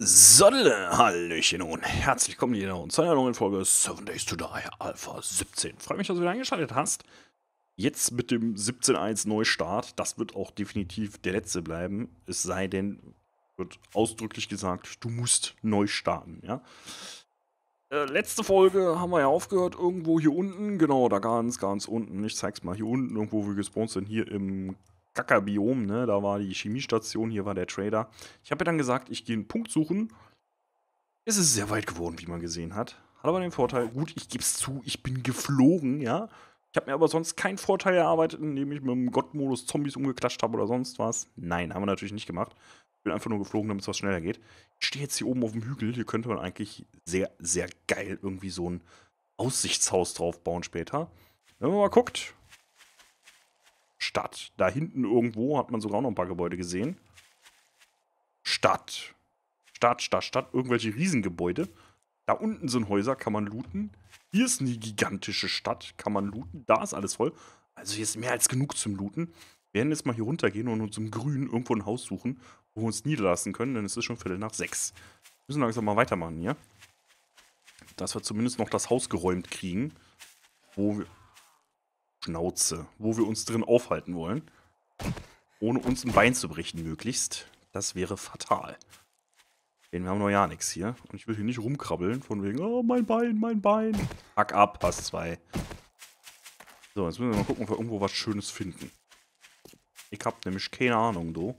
Solle, Hallöchen und herzlich willkommen hier zu einer neuen Folge 7 Days to Die Alpha 17. Freue mich, dass du wieder eingeschaltet hast. Jetzt mit dem 17.1 Neustart. Das wird auch definitiv der letzte bleiben. Es sei denn, wird ausdrücklich gesagt, du musst neu starten, ja. Letzte Folge haben wir ja aufgehört, irgendwo hier unten. Genau, da ganz unten. Ich zeig's mal, hier unten, irgendwo, wo wir gespawnt sind, hier im Kackerbiom, ne? Da war die Chemiestation, hier war der Trader. Ich habe ja dann gesagt, ich gehe einen Punkt suchen. Es ist sehr weit geworden, wie man gesehen hat. Hat aber den Vorteil, gut, ich gebe es zu, ich bin geflogen, ja. Ich habe mir aber sonst keinen Vorteil erarbeitet, indem ich mit dem Gott-Modus Zombies umgeklatscht habe oder sonst was. Nein, haben wir natürlich nicht gemacht. Ich bin einfach nur geflogen, damit es was schneller geht. Ich stehe jetzt hier oben auf dem Hügel. Hier könnte man eigentlich sehr geil irgendwie so ein Aussichtshaus drauf bauen später. Wenn man mal guckt. Stadt. Da hinten irgendwo hat man sogar noch ein paar Gebäude gesehen. Stadt. Stadt. Irgendwelche Riesengebäude. Da unten sind Häuser, kann man looten. Hier ist eine gigantische Stadt, kann man looten. Da ist alles voll. Also hier ist mehr als genug zum Looten. Wir werden jetzt mal hier runtergehen und uns im Grün irgendwo ein Haus suchen, wo wir uns niederlassen können, denn es ist schon 5:45. Wir müssen langsam mal weitermachen hier. Dass wir zumindest noch das Haus geräumt kriegen, wo wir... Schnauze. Wo wir uns drin aufhalten wollen. Ohne uns ein Bein zu brechen, möglichst. Das wäre fatal. Denn wir haben noch ja nichts hier. Und ich will hier nicht rumkrabbeln, von wegen, oh, mein Bein, mein Bein. Hack ab, hast zwei. So, jetzt müssen wir mal gucken, ob wir irgendwo was Schönes finden. Ich hab nämlich keine Ahnung, du.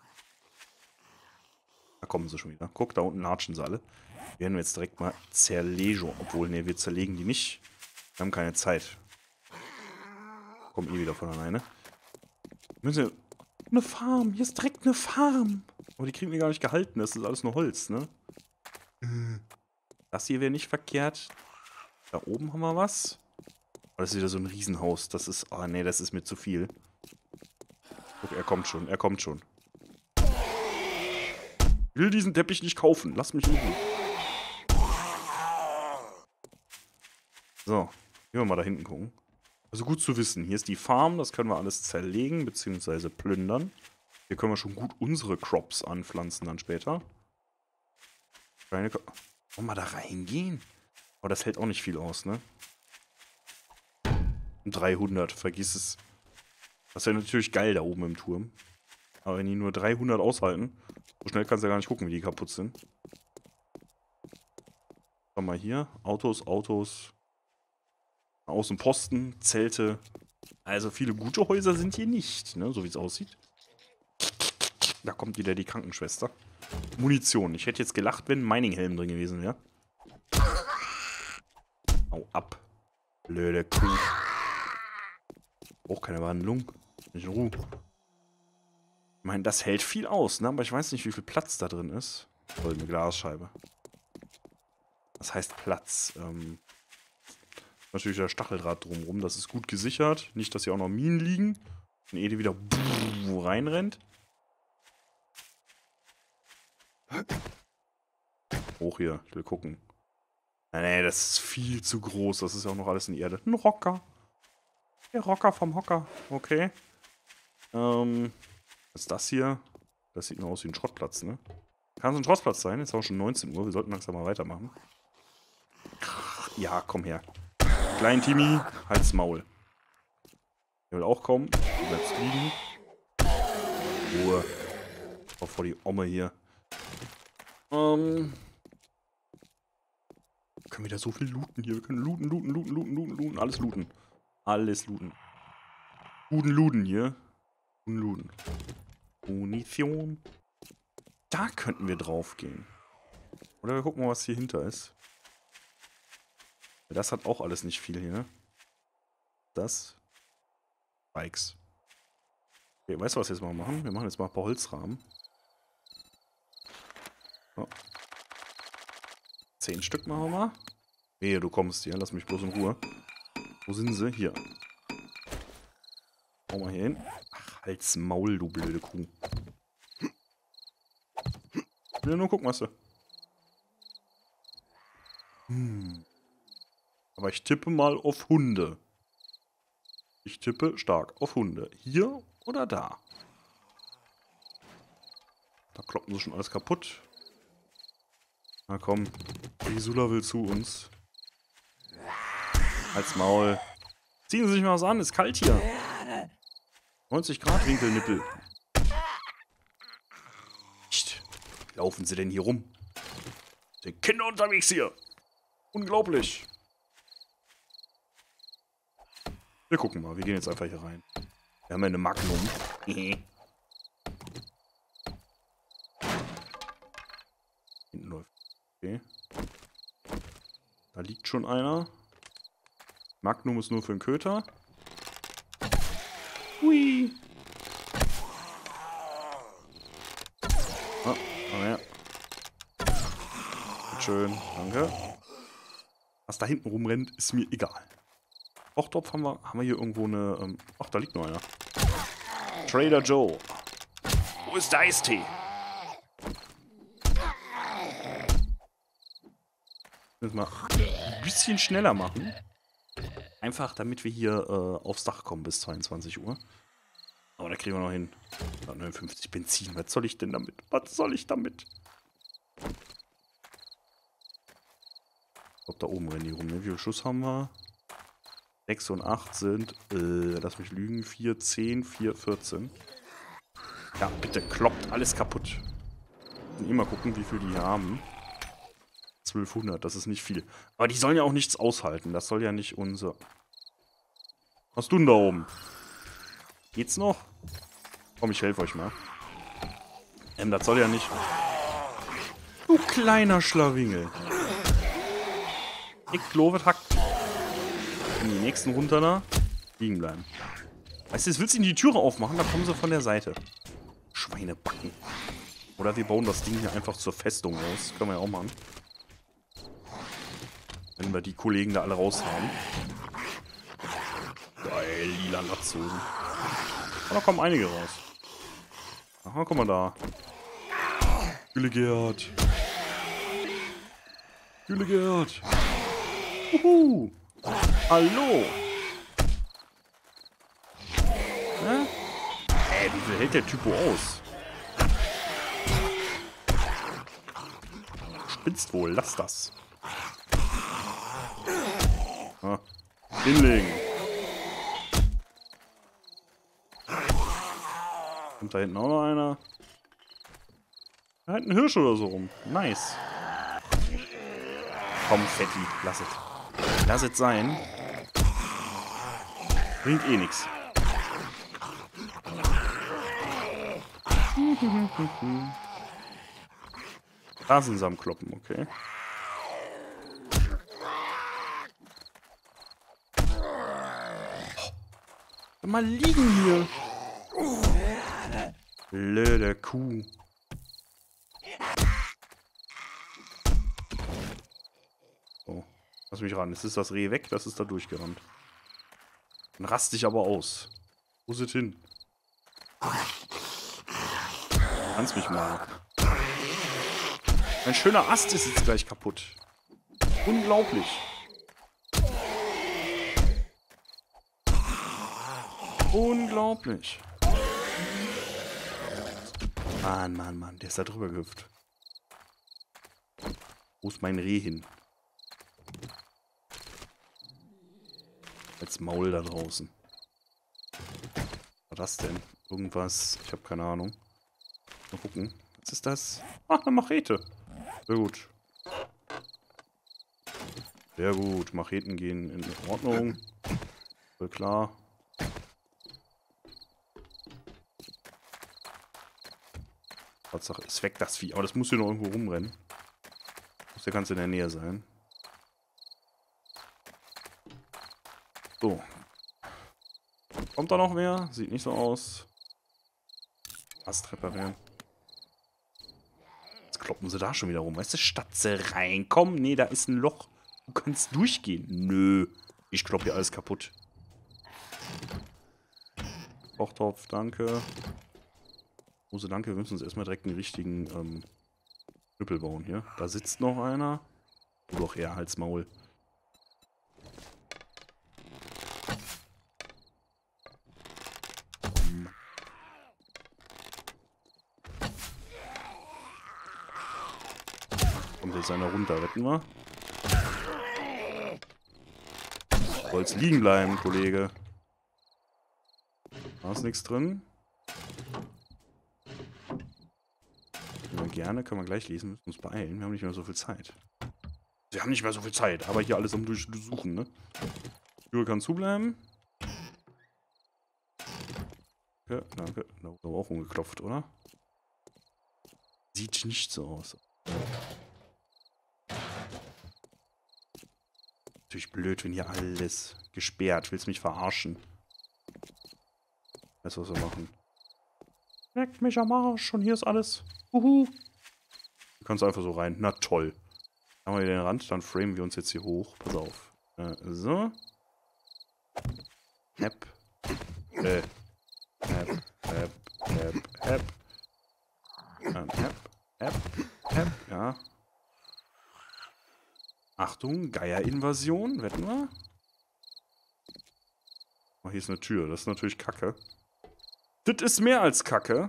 Da kommen sie schon wieder. Guck, da unten latschen sie alle. Die werden wir jetzt direkt mal zerlegen. Obwohl, ne, wir zerlegen die nicht. Wir haben keine Zeit. Kommen eh wieder von alleine. Müssen wir... Eine Farm, hier ist direkt eine Farm. Aber die kriegen wir gar nicht gehalten, das ist alles nur Holz, ne? Das hier wäre nicht verkehrt. Da oben haben wir was. Oh, das ist wieder so ein Riesenhaus. Das ist... Oh, nee, das ist mir zu viel. Guck, er kommt schon, er kommt schon. Ich will diesen Teppich nicht kaufen. Lass mich in Ruhe. So, gehen wir mal da hinten gucken. Also gut zu wissen. Hier ist die Farm, das können wir alles zerlegen bzw. plündern. Hier können wir schon gut unsere Crops anpflanzen dann später. Wollen wir mal da reingehen? Aber das hält auch nicht viel aus, ne? 300, vergiss es. Das wäre natürlich geil da oben im Turm. Aber wenn die nur 300 aushalten, so schnell kannst du ja gar nicht gucken, wie die kaputt sind. Schau mal hier. Autos. Außenposten, Zelte. Also viele gute Häuser sind hier nicht, ne? So wie es aussieht. Da kommt wieder die Krankenschwester. Munition. Ich hätte jetzt gelacht, wenn ein Mining-Helm drin gewesen wäre. Au ab. Blöde Kuh. Auch keine Behandlung. Nicht in Ruhe. Ich meine, das hält viel aus, ne? Aber ich weiß nicht, wie viel Platz da drin ist. Goldene Glasscheibe. Das heißt Platz. Natürlich der Stacheldraht drumherum. Das ist gut gesichert. Nicht, dass hier auch noch Minen liegen. Und Ede wieder reinrennt. Hoch hier. Ich will gucken. Nee, das ist viel zu groß. Das ist ja auch noch alles in die Erde. Ein Rocker. Der Rocker vom Hocker. Okay. Was ist das hier? Das sieht nur aus wie ein Schrottplatz, ne? Kann so ein Schrottplatz sein. Jetzt ist auch schon 19 Uhr. Wir sollten langsam mal weitermachen. Ja, komm her. Klein Timmy, halt's Maul. Der will auch kommen. Du bleibst liegen. Ruhe. Auch vor die Omme hier. Wir können wieder so viel looten hier. Wir können looten. Alles looten. Alles looten. Looten hier. Looten. Munition. Da könnten wir drauf gehen. Oder wir gucken mal, was hier hinter ist. Das hat auch alles nicht viel hier, ne? Das. Bikes. Okay, weißt du, was wir jetzt mal machen? Wir machen jetzt mal ein paar Holzrahmen. So. 10 Stück machen wir mal. Wehe, du kommst hier. Lass mich bloß in Ruhe. Wo sind sie? Hier. Hau mal hier hin. Ach, halt's Maul, du blöde Kuh. Ich will nur gucken, was du... Aber ich tippe mal auf Hunde. Ich tippe stark auf Hunde. Hier oder da? Da kloppen sie schon alles kaputt. Na komm, Risula will zu uns. Als Maul. Ziehen Sie sich mal was an, ist kalt hier. 90 Grad Winkelnippel. Psst. Wie laufen Sie denn hier rum? Sind Kinder unterwegs hier. Unglaublich. Wir gucken mal, wir gehen jetzt einfach hier rein. Wir haben ja eine Magnum. Hinten läuft. Okay. Da liegt schon einer. Magnum ist nur für den Köter. Hui. Ah, ja. Schön, danke. Was da hinten rumrennt, ist mir egal. Kochtopf haben wir hier irgendwo eine... ach, da liegt noch einer. Trader Joe. Wo ist der Eistee? Müssen wir ein bisschen schneller machen. Einfach, damit wir hier aufs Dach kommen bis 22 Uhr. Aber da kriegen wir noch hin. 59 Benzin. Was soll ich denn damit? Was soll ich damit? Ich glaube, da oben rennen die rum. Ne? Wie viel Schuss haben wir? 6 und 8 sind, lass mich lügen, 4, 10, 4, 14. Ja, bitte, kloppt alles kaputt. Immer gucken, wie viel die hier haben. 1200, das ist nicht viel. Aber die sollen ja auch nichts aushalten. Das soll ja nicht unser... Was tun da oben? Geht's noch? Komm, ich helfe euch mal. Das soll ja nicht... Du kleiner Schlawingel. Ich glaube, hackt. Die nächsten runter da. Liegen bleiben. Weißt du, jetzt willst du ihnen die Türe aufmachen, da kommen sie von der Seite. Schweinebacken. Oder wir bauen das Ding hier einfach zur Festung aus. Können wir ja auch machen. Wenn wir die Kollegen da alle raus haben. Geil, lila Latzhosen. Aber da kommen einige raus. Aha, guck mal da. Güllegerd. Güllegerd. Uhu. Hallo. Hä? Wie viel hält der Typo aus? Spitzt wohl, lass das. Ah. Hinlegen. Kommt da hinten auch noch einer? Da hinten ein Hirsch oder so rum. Nice. Komm, Fetti, lass es. Lass es sein. Bringt eh nichts. Da sind sie am Kloppen, okay. Oh, mal liegen hier. Blöde Kuh. So, lass mich ran. Jetzt ist das Reh weg, das ist da durchgerannt. Dann rast dich aber aus. Wo ist es hin? Kannst mich mal. Mein schöner Ast ist jetzt gleich kaputt. Unglaublich. Unglaublich. Mann, Mann, Mann. Der ist da drüber gehüpft. Wo ist mein Reh hin? Als Maul da draußen. Was war das denn? Irgendwas. Ich habe keine Ahnung. Mal gucken. Was ist das? Ach, eine Machete. Sehr gut. Sehr gut. Macheten gehen in Ordnung. Voll klar. Tatsache, ist weg das Vieh. Aber das muss hier noch irgendwo rumrennen. Muss ja ganz in der Nähe sein. So. Kommt da noch mehr? Sieht nicht so aus. Ast reparieren. Jetzt kloppen sie da schon wieder rum. Weißt du, statt sie reinkommen. Nee, da ist ein Loch. Du kannst durchgehen. Nö. Ich klopp hier alles kaputt. Kochtopf, danke. Hose, danke. Wir müssen uns erstmal direkt einen richtigen Knüppel bauen hier. Da sitzt noch einer. Du doch eher Halsmaul. Kommt jetzt einer runter, wetten wir? Soll's liegen bleiben, Kollege. Da ist nichts drin. Können wir gleich lesen, müssen uns beeilen. Wir haben nicht mehr so viel Zeit. Wir haben nicht mehr so viel Zeit, aber hier alles am Durchsuchen, ne? Die Tür kann zubleiben. Ja, danke. Da wurde aber auch umgeklopft, oder? Sieht nicht so aus. Natürlich blöd, wenn hier alles gesperrt. Willst du mich verarschen? Weißt du, was wir machen? Leck mich am Arsch und hier ist alles. Du kannst einfach so rein. Na toll. Haben wir hier den Rand, dann framen wir uns jetzt hier hoch. Pass auf. So. Hep. Hep. Hep. Hep. Hep. Hep. Hep. Ja. Achtung, Geierinvasion. Wetten wir? Oh, hier ist eine Tür. Das ist natürlich Kacke. Das ist mehr als Kacke.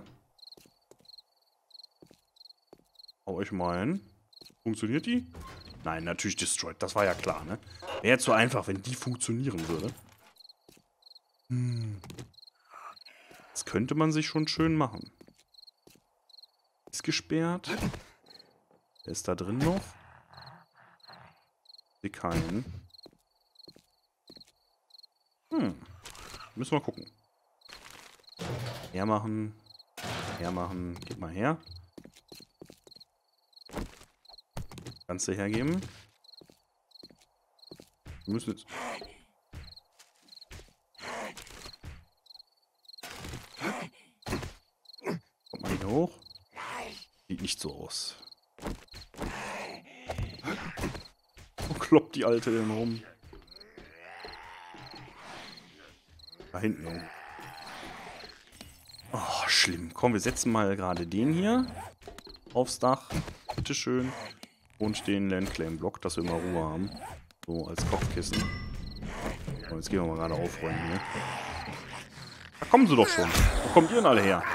Hau ich mal ein. Funktioniert die? Nein, natürlich destroyed. Das war ja klar, ne? Wäre jetzt so einfach, wenn die funktionieren würde. Das könnte man sich schon schön machen. Ist gesperrt. Wer ist da drin noch? Sehe keinen. Müssen wir gucken. Hermachen. Hermachen. Gib mal her. Kannst du hergeben? Wir müssen jetzt... Kommt mal hier hoch. Sieht nicht so aus. Wo kloppt die Alte denn rum? Da hinten. Oh, schlimm. Komm, wir setzen mal gerade den hier aufs Dach. Bitteschön. Und den Landclaim-Block, dass wir mal Ruhe haben. So, als Kopfkissen. So, jetzt gehen wir mal gerade aufräumen, ne? Da kommen sie doch schon. Wo kommt ihr denn alle her?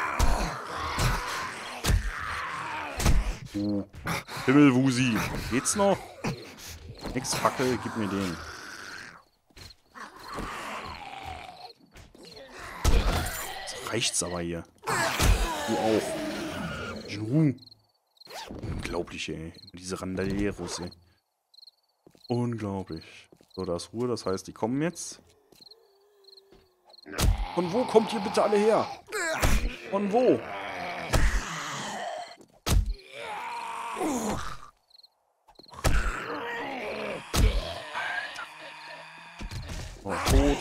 Himmelwusi. Geht's noch? Nix Fackel, gib mir den. Jetzt reicht's aber hier. Du auch. In Ruhe. Unglaublich, ey. Diese Randalieros, ey. Unglaublich. So, da ist Ruhe, das heißt, die kommen jetzt. Von wo kommt ihr bitte alle her? Von wo? Oh, tot.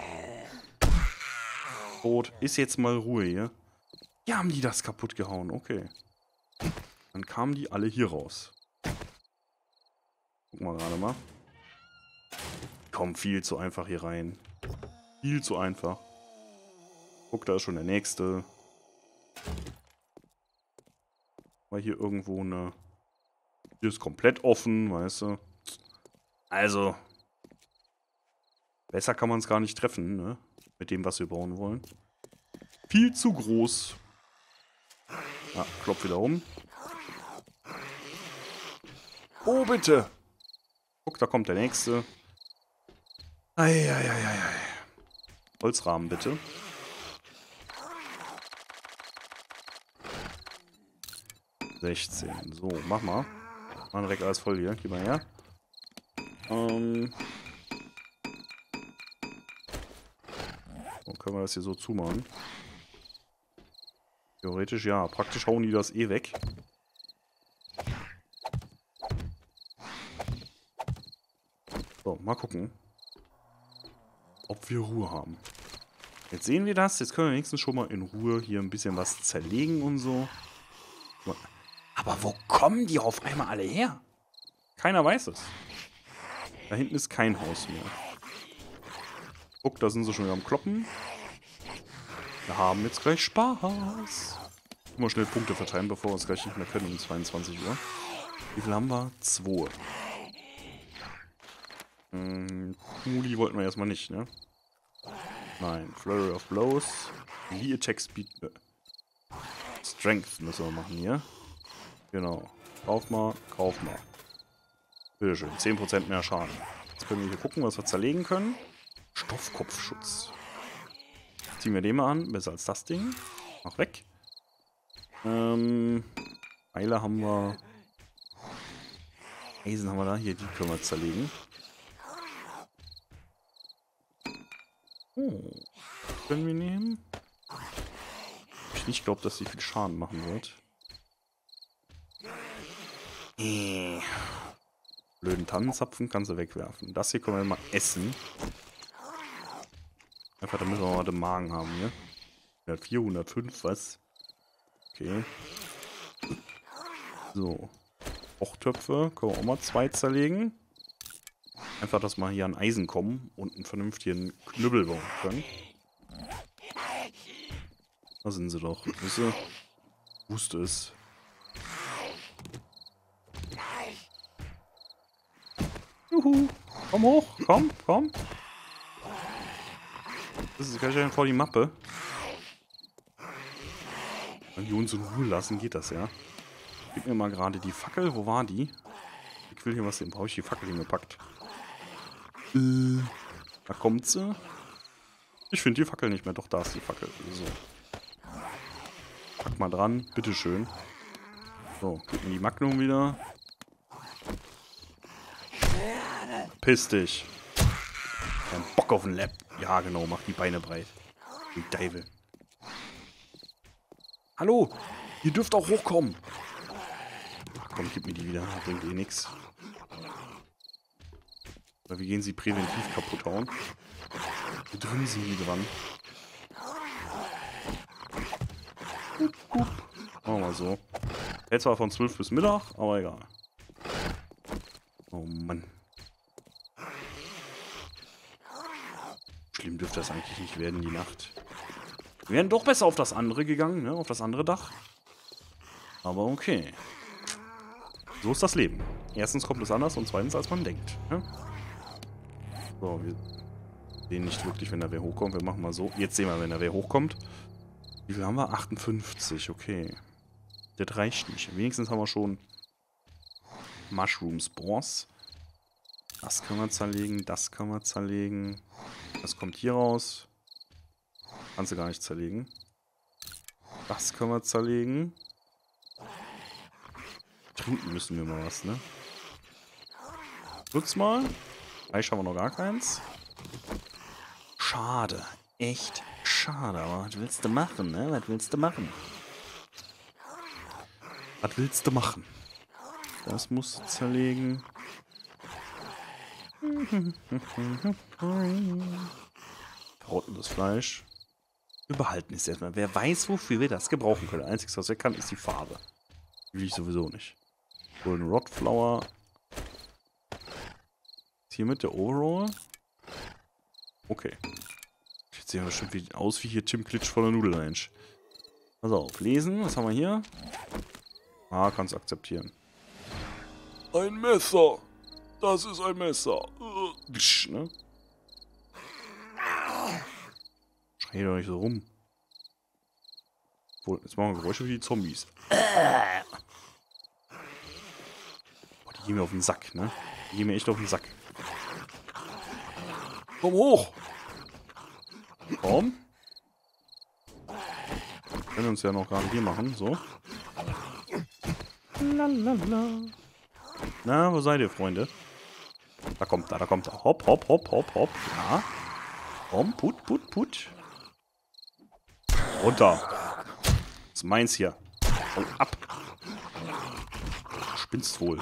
Tot. Ist jetzt mal Ruhe hier. Ja, haben die das kaputt gehauen, okay. Dann kamen die alle hier raus. Gucken wir gerade mal. Kommen viel zu einfach hier rein. Viel zu einfach. Guck, da ist schon der nächste. War hier irgendwo eine... Hier ist komplett offen, weißt du. Also. Besser kann man es gar nicht treffen, ne? Mit dem, was wir bauen wollen. Viel zu groß. Ja, klopf wieder um. Oh, bitte. Guck, da kommt der nächste. Eieieiei. Holzrahmen, bitte. (16). So, mach mal. Mach direkt alles voll hier. Gib mal her. So, können wir das hier so zumachen. Theoretisch ja. Praktisch hauen die das eh weg. So, mal gucken, ob wir Ruhe haben. Jetzt sehen wir das. Jetzt können wir wenigstens schon mal in Ruhe hier ein bisschen was zerlegen und so. Aber wo kommen die auf einmal alle her? Keiner weiß es. Da hinten ist kein Haus mehr. Guck, da sind sie schon wieder am Kloppen. Wir haben jetzt gleich Spaß. Mal schnell Punkte verteilen, bevor wir es gleich nicht mehr können um 22 Uhr. Wie viel haben wir? 2. Muli wollten wir erstmal nicht, ne? Nein. Flurry of Blows. Melee Attack Speed. Strength müssen wir machen hier. Genau. Kauf mal, kauf mal. Bitteschön, 10% mehr Schaden. Jetzt können wir hier gucken, was wir zerlegen können. Stoffkopfschutz. Ziehen wir den mal an, besser als das Ding. Mach weg. Pfeile haben wir. Eisen haben wir da. Hier, die können wir zerlegen. Oh. Können wir nehmen? Ich nicht glaube, dass sie viel Schaden machen wird. Blöden Tannenzapfen kannst du wegwerfen. Das hier können wir mal essen. Einfach, damit wir mal den Magen haben hier. 104, 105, was? Okay. So. Kochtöpfe können wir auch mal 2 zerlegen. Einfach, dass wir hier an Eisen kommen und einen vernünftigen Knüppel bauen können. Da sind sie doch. Wusste es. Juhu. Komm hoch. Komm, komm. Das ist gleich vor die Mappe. Wenn wir uns in Ruhe lassen, geht das ja. Gib mir mal gerade die Fackel. Wo war die? Ich will hier was sehen. Brauche ich die Fackel hingepackt? Da kommt sie. Ich finde die Fackel nicht mehr. Doch, da ist die Fackel. So. Pack mal dran. Bitteschön. So, gib mir die Magnum wieder. Piss dich. Kein Bock auf den Lab. Ja, genau. Mach die Beine breit. Die Deibel. Hallo. Ihr dürft auch hochkommen. Ach komm, gib mir die wieder. Bringt eh nix. Oder wie gehen sie präventiv kaputt hauen? Hier drin sind die dran. Machen wir mal so. Jetzt zwar von 12 bis Mittag, aber egal. Oh Mann. Schlimm dürfte das eigentlich nicht werden, die Nacht. Wir wären doch besser auf das andere gegangen, ne? Auf das andere Dach. Aber okay. So ist das Leben. Erstens kommt es anders und zweitens, als man denkt. Ne? So, wir sehen nicht wirklich, wenn da wer hochkommt. Wir machen mal so. Jetzt sehen wir, wenn da wer hochkommt. Wie viel haben wir? 58, okay. Das reicht nicht. Wenigstens haben wir schon Mushroom Spores. Das können wir zerlegen, das können wir zerlegen. Das kommt hier raus. Kannst du gar nicht zerlegen. Das können wir zerlegen. Trinken müssen wir mal was, ne? Nutz mal. Fleisch haben wir noch gar keins. Schade. Echt schade. Aber was willst du machen, ne? Was willst du machen? Was willst du machen? Das musst du zerlegen. Verrottendes Fleisch. Wir behalten es erstmal. Wer weiß, wofür wir das gebrauchen können. Einziges, was wir kann, ist die Farbe. Die will ich sowieso nicht. Golden Rod Flower. Hier mit der Overall. Okay. Jetzt sehen wir bestimmt aus wie hier Tim Klitsch von der Nudelrange. Pass auf, lesen. Was haben wir hier? Ah, kannst akzeptieren. Ein Messer. Das ist ein Messer. Ne? Schrei doch nicht so rum. Jetzt machen wir Geräusche wie die Zombies. Boah, die gehen mir auf den Sack, ne? Die gehen mir echt auf den Sack. Komm hoch! Komm. Wir können uns ja noch gerade hier machen, so. Lalalala. Na, wo seid ihr, Freunde? Da kommt er, da kommt er. Hopp, hopp, hopp, hopp, hopp. Ja. Komm, put, put, put. Runter. Das ist meins hier. Hau ab. Du spinnst wohl.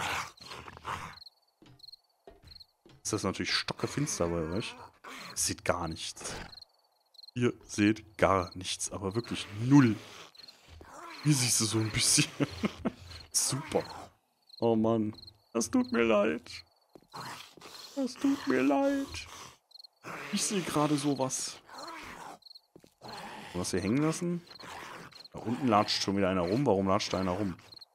Ist das natürlich stockefinster bei euch? Ihr seht gar nichts. Ihr seht gar nichts, aber wirklich null. Hier siehst du so ein bisschen. Super. Oh Mann. Das tut mir leid. Das tut mir leid. Ich sehe gerade sowas. Was hier hängen lassen? Da unten latscht schon wieder einer rum. Warum latscht da einer rum?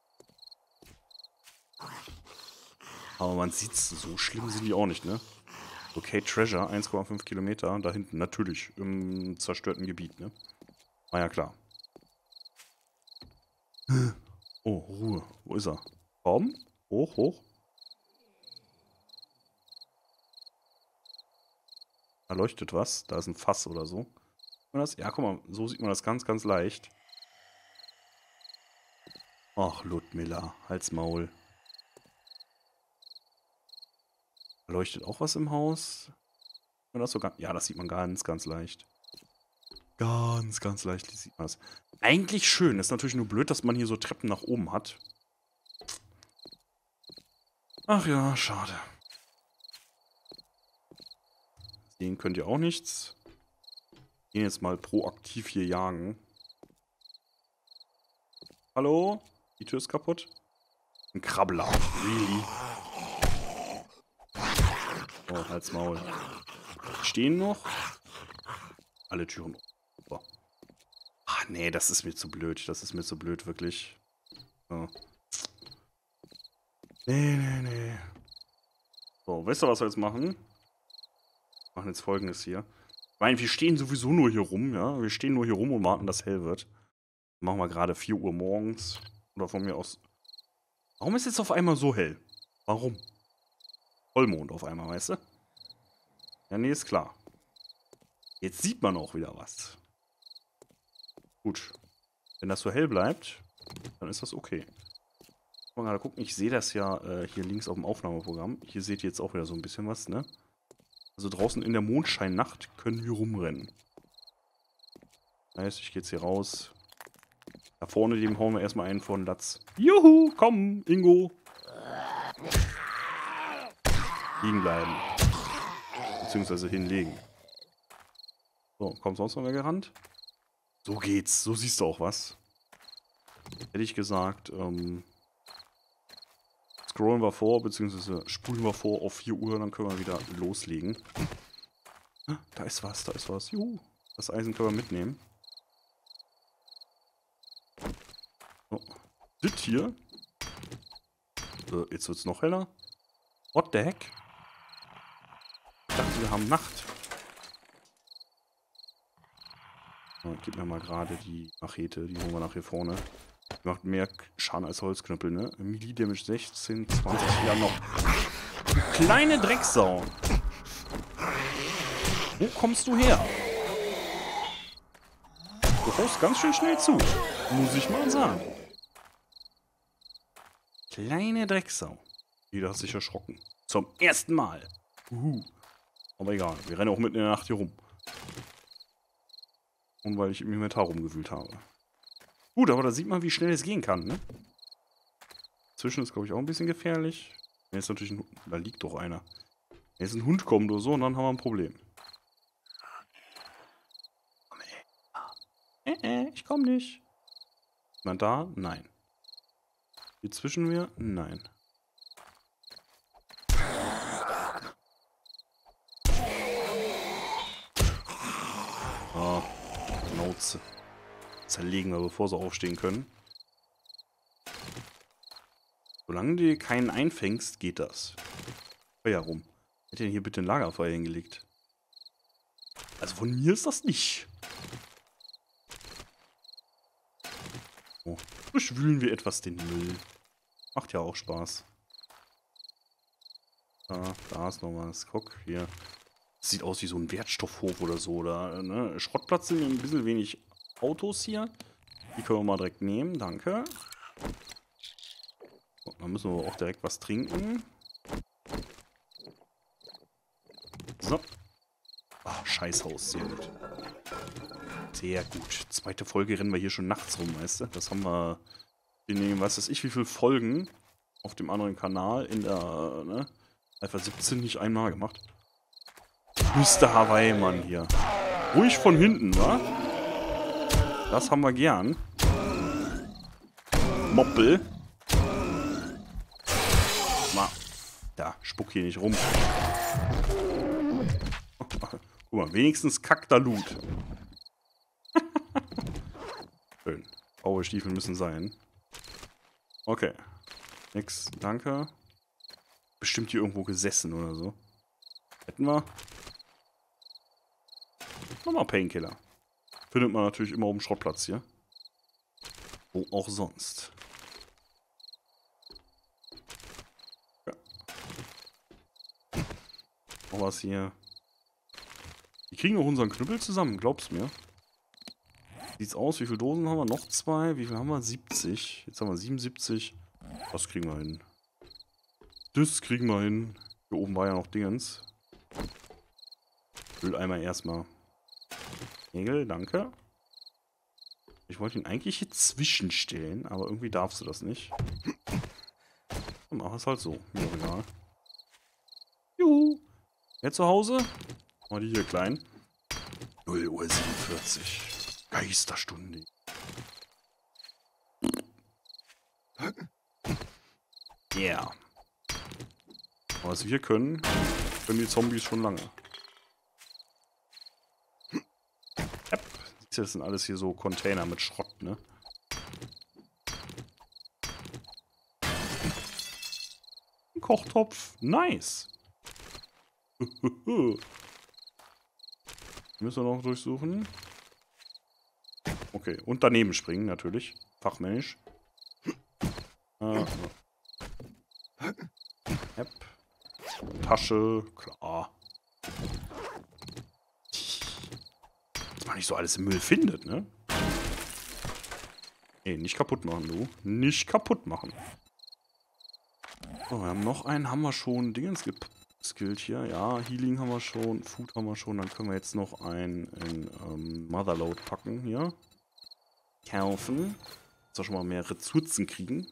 Aber man sieht's, so schlimm sind die auch nicht, ne? Okay, Treasure, 1,5 Kilometer. Da hinten, natürlich. Im zerstörten Gebiet, ne? War ja klar. Oh, Ruhe. Wo ist er? Komm. Hoch, hoch. Da leuchtet was. Da ist ein Fass oder so. Sieht man das? Ja, guck mal, so sieht man das ganz, ganz leicht. Ach, Ludmilla, halt's Maul. Da leuchtet auch was im Haus. Und das sogar, ja, das sieht man ganz, ganz leicht. Ganz, ganz leicht sieht man das. Eigentlich schön. Ist natürlich nur blöd, dass man hier so Treppen nach oben hat. Ach ja, schade. Sehen könnt ihr auch nichts. Gehen jetzt mal proaktiv hier jagen. Hallo? Die Tür ist kaputt. Ein Krabbler. Really? Oh, halt's Maul. Stehen noch. Alle Türen. So. Ah, nee, das ist mir zu blöd. Das ist mir zu blöd, wirklich. So. Nee. So, weißt du, was wir jetzt machen? Wir machen jetzt Folgendes hier. Ich meine, wir stehen sowieso nur hier rum, ja? Wir stehen nur hier rum und warten, dass hell wird. Machen wir gerade 4 Uhr morgens. Oder von mir aus. Warum ist jetzt auf einmal so hell? Warum? Vollmond auf einmal, weißt du? Ja, nee, ist klar. Jetzt sieht man auch wieder was. Gut. Wenn das so hell bleibt, dann ist das okay. Mal gerade gucken, ich sehe das ja hier links auf dem Aufnahmeprogramm. Hier seht ihr jetzt auch wieder so ein bisschen was, ne? Also draußen in der Mondscheinnacht können wir rumrennen. Heißt, ich gehe jetzt hier raus. Da vorne, dem hauen wir erstmal einen vor den Latz. Juhu, komm, Ingo. Liegen bleiben. Beziehungsweise hinlegen. So, kommt sonst noch wer gerannt? So geht's, so siehst du auch was. Hätte ich gesagt, scrollen wir vor, beziehungsweise spulen wir vor auf 4 Uhr, dann können wir wieder loslegen. Da ist was, da ist was. Juhu. Das Eisen können wir mitnehmen. So. Das hier. So, jetzt wird es noch heller. What the heck? Ich dachte, wir haben Nacht. So, gib mir mal gerade die Machete, die holen wir nach hier vorne. Die macht mehr Schaden als Holzknüppel, ne? Melee Damage 16, 20, ja noch. Kleine Drecksau. Wo kommst du her? Du haust ganz schön schnell zu. Muss ich mal sagen. Kleine Drecksau. Jeder hat sich erschrocken. Zum ersten Mal. Aber egal, wir rennen auch mitten in der Nacht hier rum. Und weil ich im Inventar rumgewühlt habe. Gut, aber da sieht man, wie schnell es gehen kann, ne? Zwischen ist, glaube ich, auch ein bisschen gefährlich. Wenn jetzt natürlich ein, da liegt doch einer. Wenn jetzt ein Hund kommt oder so, und dann haben wir ein Problem. Ich komm nicht. Ist jemand da? Nein. Hier zwischen mir? Nein. Ah, Schnauze. Zerlegen wir, bevor sie aufstehen können. Solange du keinen einfängst, geht das. Feuer rum. Hätte denn hier bitte ein Lagerfeuer hingelegt? Also von mir ist das nicht. Oh. Beschwülen wir etwas den Müll. Macht ja auch Spaß. Da ist noch was. Guck, hier. Das sieht aus wie so ein Wertstoffhof oder so. Oder, ne? Schrottplatz sind ein bisschen wenig Autos hier. Die können wir mal direkt nehmen. Danke. So, dann müssen wir auch direkt was trinken. So. Ach, Scheißhaus. Sehr gut. Sehr gut. Zweite Folge rennen wir hier schon nachts rum, weißt du? Das haben wir in, was weiß ich, wie viele Folgen auf dem anderen Kanal in der, ne? Alpha 17 nicht einmal gemacht. Mr. Hawaii, Mann, hier. Ruhig von hinten, wa? Das haben wir gern. Moppel. Mal. Da, spuck hier nicht rum. Guck mal, wenigstens kackt da Loot. Schön. Graue Stiefel müssen sein. Okay. Nix, danke. Bestimmt hier irgendwo gesessen oder so. Hätten wir. Nochmal Painkiller. Findet man natürlich immer auf dem Schrottplatz hier. Wo auch sonst. Ja. Noch was hier. kriegen auch unseren Knüppel zusammen, glaub's mir. Sieht's aus, wie viele Dosen haben wir? Noch 2. Wie viel haben wir? 70. Jetzt haben wir 77. Das kriegen wir hin. Das kriegen wir hin. Hier oben war ja noch Dingens. Mülleimer erstmal. Nägel, danke. Ich wollte ihn eigentlich hier zwischenstellen, aber irgendwie darfst du das nicht. Dann mach es halt so. Mir egal. Juhu. Jetzt zu Hause? Mal die hier klein. 0 Uhr 47. Geisterstunde. Yeah. Aber was wir können die Zombies schon lange. Yep. Das sind alles hier so Container mit Schrott, ne? Ein Kochtopf. Nice. Müssen wir noch durchsuchen. Okay, und daneben springen, natürlich. Fachmännisch. Yep. Tasche, klar. Dass man nicht so alles im Müll findet, ne? Ey, nicht kaputt machen, du. Nicht kaputt machen. So, wir haben noch einen, haben wir schon Dingens geskillt hier. Ja, Healing haben wir schon, Food haben wir schon. Dann können wir jetzt noch einen in Motherload packen hier. Kaufen. Dass wir schon mal mehr Ressourcen kriegen.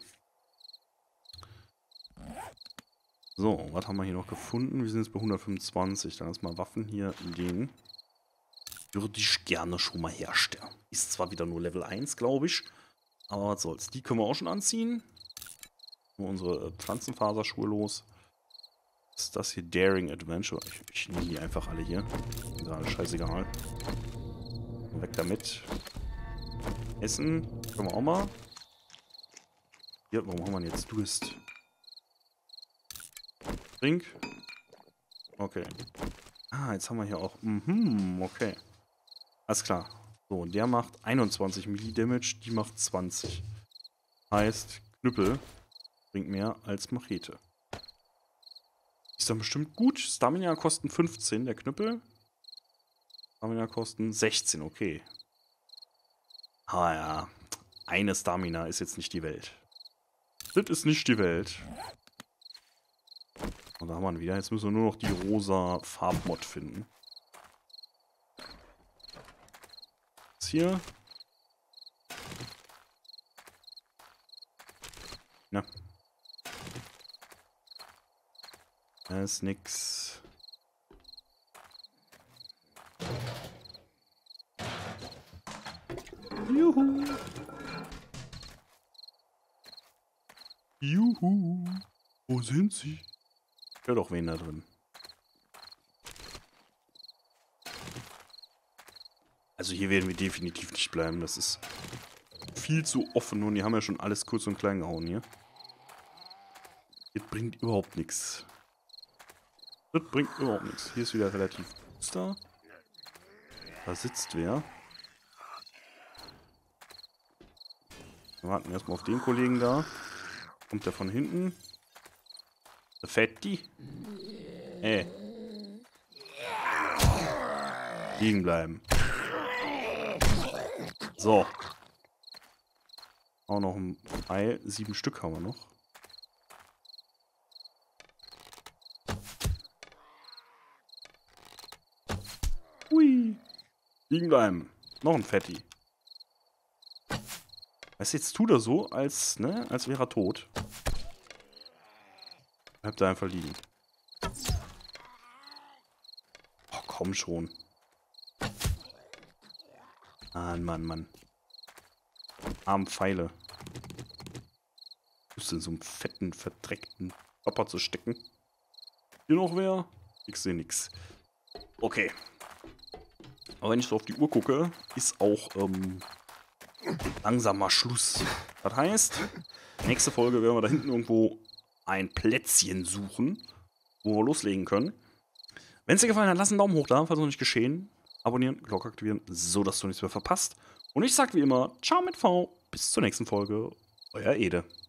So, was haben wir hier noch gefunden? Wir sind jetzt bei 125. Dann erstmal Waffen hier liegen. Würde ich gerne schon mal herstellen. Ist zwar wieder nur Level 1, glaube ich. Aber was soll's. Die können wir auch schon anziehen. Nur unsere Pflanzenfaserschuhe los. Was ist das hier? Daring Adventure. Ich nehme die einfach alle hier. Ist alles scheißegal. Weg damit. Essen. Können wir auch mal. Hier, warum haben wir denn jetzt Durst? Trink. Okay. Ah, jetzt haben wir hier auch. Okay. Alles klar. So, der macht 21 Milli-Damage, die macht 20. Heißt, Knüppel bringt mehr als Machete. Ist dann bestimmt gut. Stamina kosten 15, der Knüppel. Stamina kosten 16, okay. Ah ja, eine Stamina ist jetzt nicht die Welt. Das ist nicht die Welt. Und da haben wir ihn wieder. Jetzt müssen wir nur noch die rosa Farbmod finden. Was hier? Ja. Da ist nix. Juhu. Juhu. Wo sind sie? Ich höre doch wen da drin. Also hier werden wir definitiv nicht bleiben. Das ist viel zu offen und die haben ja schon alles kurz und klein gehauen hier. Das bringt überhaupt nichts. Das bringt überhaupt nichts. Hier ist wieder relativ da. Da sitzt wer. Wir warten erstmal auf den Kollegen da. Kommt der von hinten? Der Fetti? Ey. Liegen bleiben. So. Auch noch ein Pfeil. 7 Stück haben wir noch. Hui. Liegen bleiben. Noch ein Fetti. Weißt du, jetzt tut er so, als wäre er tot. Bleibt er einfach liegen. Oh, komm schon. Mann. Armen Pfeile. Du bist in so einem fetten, verdreckten Körper zu stecken. Hier noch wer? Ich sehe nix. Okay. Aber wenn ich so auf die Uhr gucke, ist auch langsam mal Schluss. Das heißt, nächste Folge werden wir da hinten irgendwo ein Plätzchen suchen, wo wir loslegen können. Wenn es dir gefallen hat, lass einen Daumen hoch da, falls noch nicht geschehen. Abonnieren, Glocke aktivieren, so dass du nichts mehr verpasst. Und ich sag wie immer, ciao mit V, bis zur nächsten Folge, euer Ede.